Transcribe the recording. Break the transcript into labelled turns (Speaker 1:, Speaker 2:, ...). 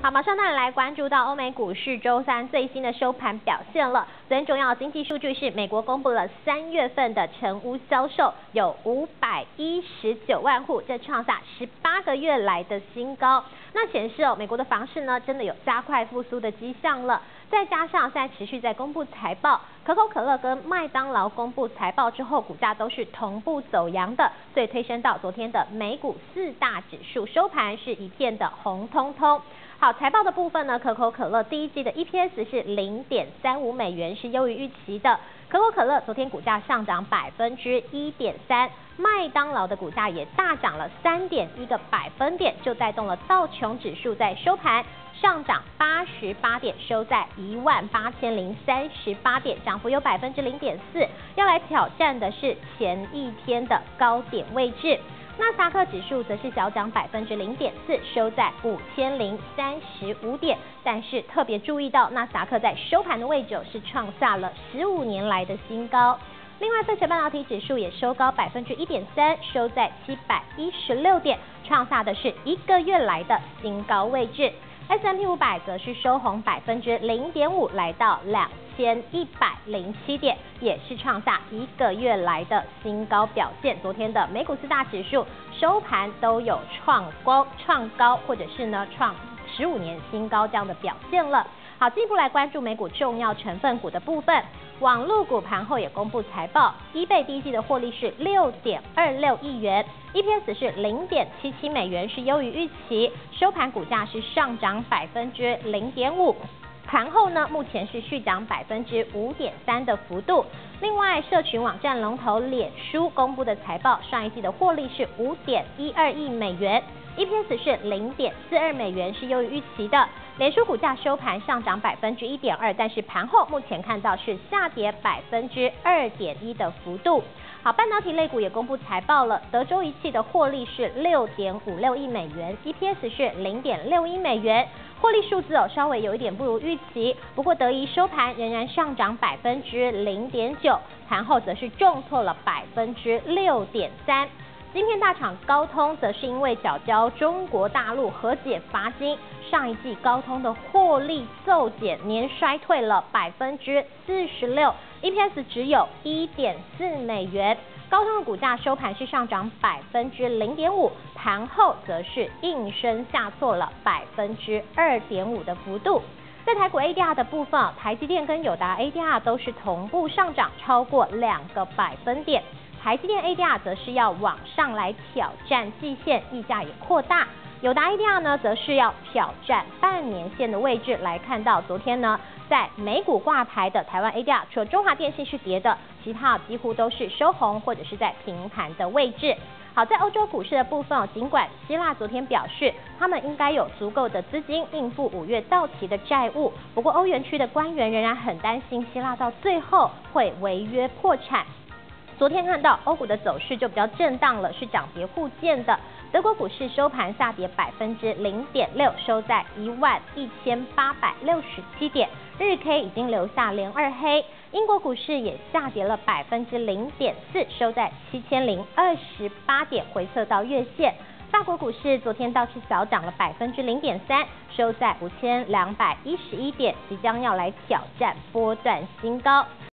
Speaker 1: 好，马上带来关注到欧美股市周三最新的收盘表现了。昨天重要经济数据是美国公布了3月份的成屋销售有519万户，这创下18个月来的新高。那显示美国的房市呢真的有加快复苏的迹象了。再加上现在持续在公布财报，可口可乐跟麦当劳公布财报之后，股价都是同步走阳的，所以推升到昨天的美股4大指数收盘是一片的红彤彤。好，财报的部分呢，可口可乐第一季的 EPS 是0.35美元，是优于预期的。可口可乐昨天股价上涨1.3%，麦当劳的股价也大涨了3.1个百分点，就带动了道琼指数在收盘上涨88点，收在18038点，涨幅有0.4%。要来挑战的是前一天的高点位置。纳斯达克指数则是小涨0.4%，收在5035点。但是特别注意到，纳斯达克在收盘的位置是创下了15年来的新高。另外，费城半导体指数也收高1.3%，收在716点，创下的是1个月来的新高位置。S&P 500则是收红0.5%，来到2107点，也是创下1个月来的新高表现。昨天的美股4大指数收盘都有创高，或者是呢创15年新高这样的表现了。好，进一步来关注美股重要成分股的部分。网络股盘后也公布财报，eBay第一季的获利是6.26亿元 ，EPS 是0.77美元，是优于预期。收盘股价是上涨0.5%。盘后呢，目前是续涨5.3%的幅度。另外，社群网站龙头脸书公布的财报，上一季的获利是5.12亿美元 ，EPS 是0.42美元，是优于预期的。脸书股价收盘上涨1.2%，但是盘后目前看到是下跌2.1%的幅度。好，半导体类股也公布财报了，德州仪器的获利是6.56亿美元 ，EPS 是0.61美元。获利数字稍微有一点不如预期，不过德仪收盘仍然上涨0.9%，盘后则是重挫了6.3%。晶片大厂高通则是因为缴交中国大陆和解罚金，上一季高通的获利骤减，年衰退了46%，EPS 只有1.4美元。高通的股价收盘是上涨0.5%，盘后则是应声下挫了2.5%的幅度。在台股 ADR 的部分，台积电跟友达 ADR 都是同步上涨超过2个百分点。台积电 ADR 则是要往上来挑战季线，溢价也扩大。友达 ADR 呢，则是要挑战半年线的位置。来看到昨天呢，在美股挂牌的台湾 ADR， 除了中华电信是跌的，其他几乎都是收红或者是在平盘的位置。好，在欧洲股市的部分尽管希腊昨天表示他们应该有足够的资金应付5月到期的债务，不过欧元区的官员仍然很担心希腊到最后会违约破产。昨天看到欧股的走势就比较震荡了，是涨跌互见的。德国股市收盘下跌0.6%，收在11867点，日 K 已经留下连2黑。英国股市也下跌了0.4%，收在7028点，回测到月线。法国股市昨天倒是小涨了0.3%，收在5211点，即将要来挑战波段新高。